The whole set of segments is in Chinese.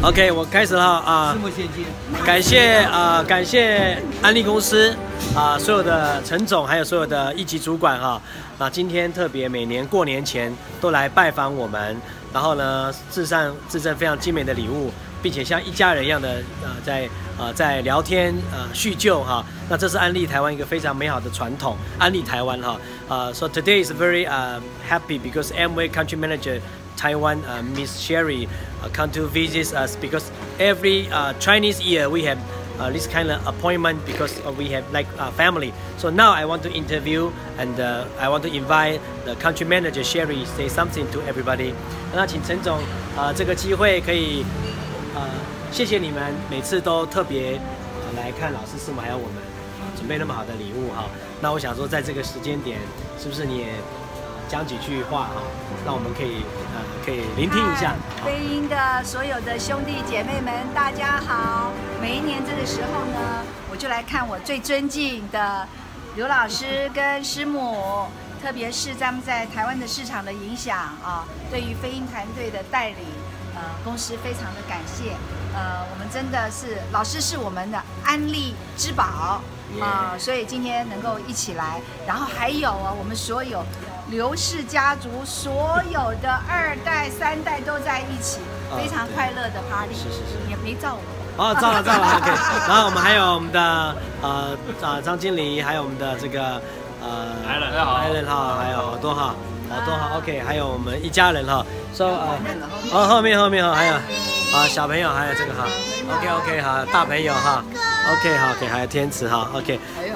OK， 我开始了啊！感谢感谢安利公司所有的陈总，还有所有的一级主管今天特别每年过年前都来拜访我们，然后呢致赠非常精美的礼物，并且像一家人一样的在聊天叙旧那这是安利台湾一个非常美好的传统，安利台湾So today is very happy because Amway Country Manager Taiwan, Miss Sherry, come to visit us because every Chinese year we have this kind of appointment because we have like family. So now I want to interview and I want to invite the country manager Sherry say something to everybody. 那请陈总这个机会可以谢谢你们每次都特别来看老师师母还有我们准备那么好的礼物那我想说在这个时间点是不是你也讲几句话让我们可以聆听一下。 飞鹰的所有的兄弟姐妹们，大家好！每一年这个时候呢，我就来看我最尊敬的刘老师跟师母，特别是他们在台湾的市场的影响对于飞鹰团队的带领，公司非常的感谢。我们真的是老师是我们的安利之宝所以今天能够一起来，然后还有我们所有刘氏家族所有的2代3代都在一起，非常快乐的 party。是，也没照我。 照了 ，OK。然后我们还有我们的张经理，还有我们的这个Allen还有好多OK， 还有我们一家人So 后面还有小朋友，还有这个OK 好，大朋友OK 还有天慈OK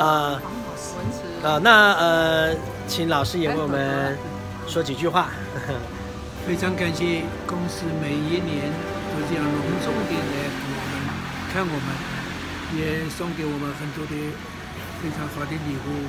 那请老师也为我们说几句话。 非常感谢公司每一年都这样隆重地来看我们，也送给我们很多的非常好的礼物。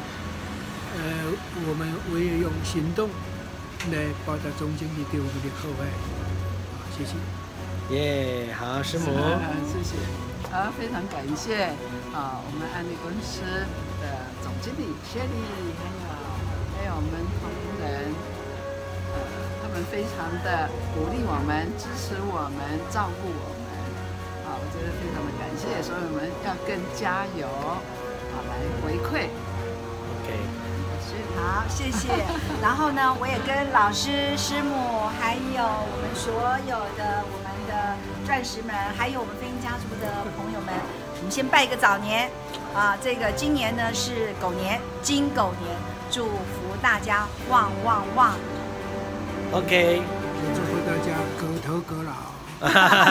我也用行动来报答总经理对我们的厚爱。谢谢。 好，师母。 谢谢。非常感谢我们安利公司的总经理谢丽，还有我们同仁，他们非常的鼓励我们、支持我们、照顾我们，我觉得非常的感谢，所以我们要更加油，来回馈。 OK。 好，谢谢。然后呢，我也跟老师、师母，还有我们所有的我们的钻石们，还有我们飞鹰家族的朋友们，我们先拜一个早年这个今年呢是狗年，金狗年，祝福大家旺旺旺。 OK。 祝福大家狗头狗脑。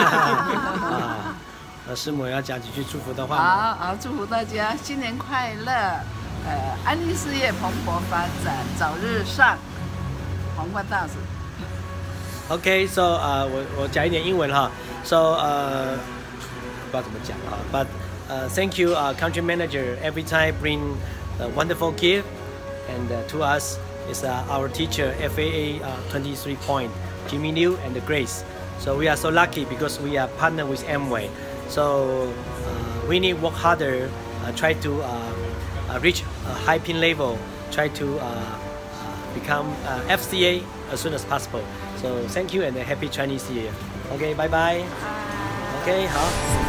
那师母要讲几句祝福的话。 好，祝福大家新年快乐。安利事业蓬勃发展，早日上皇冠大使。 OK， so 我讲一点英文So 不知道怎么讲but thank you country manager every time bring a wonderful gift and to us is our teacher FAA 23 point Jimmy Liu and Grace. So we are so lucky because we are partner with Amway. So we need work harder, try to reach a high pin level, try to become FCA as soon as possible. So thank you and a happy Chinese New Year. Okay, bye bye. Okay, 好。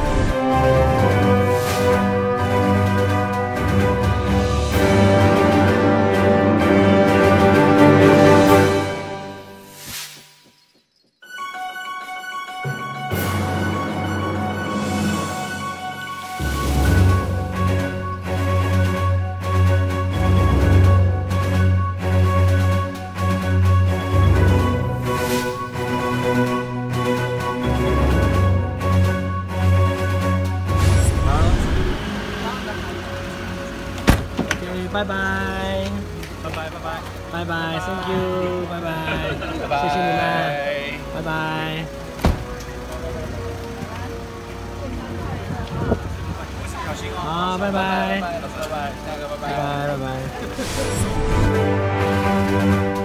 拜拜，拜拜 ，Thank you， 拜拜，谢谢你们，拜拜。好，拜拜，拜拜，拜拜，拜拜。